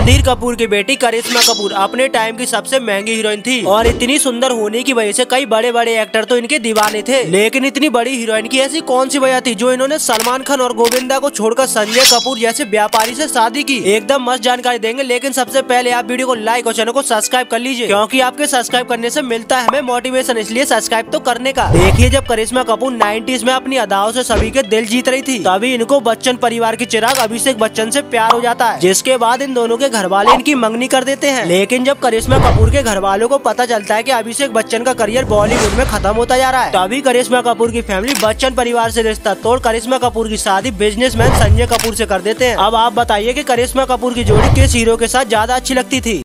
रणधीर कपूर की बेटी करिश्मा कपूर अपने टाइम की सबसे महंगी हीरोइन थी और इतनी सुंदर होने की वजह से कई बड़े बड़े एक्टर तो इनके दीवाने थे। लेकिन इतनी बड़ी हीरोइन की ऐसी कौन सी वजह थी जो इन्होंने सलमान खान और गोविंदा को छोड़कर संजय कपूर जैसे व्यापारी से शादी की? एकदम मस्त जानकारी देंगे, लेकिन सबसे पहले आप वीडियो को लाइक और चैनल को सब्सक्राइब कर लीजिए, क्योंकि आपके सब्सक्राइब करने से मिलता है हमें मोटिवेशन, इसलिए सब्सक्राइब तो करने का। देखिए, जब करिश्मा कपूर 90s में अपनी अदाओं से सभी के दिल जीत रही थी, तभी इनको बच्चन परिवार के चिराग अभिषेक बच्चन से प्यार हो जाता है, जिसके बाद इन दोनों के घर वाले इनकी मंगनी कर देते हैं। लेकिन जब करिश्मा कपूर के घर वालों को पता चलता है कि अभिषेक बच्चन का करियर बॉलीवुड में खत्म होता जा रहा है, तभी करिश्मा कपूर की फैमिली बच्चन परिवार से रिश्ता तोड़ करिश्मा कपूर की शादी बिजनेसमैन संजय कपूर से कर देते हैं। अब आप बताइए कि करिश्मा कपूर की जोड़ी किस हीरो के साथ ज्यादा अच्छी लगती थी?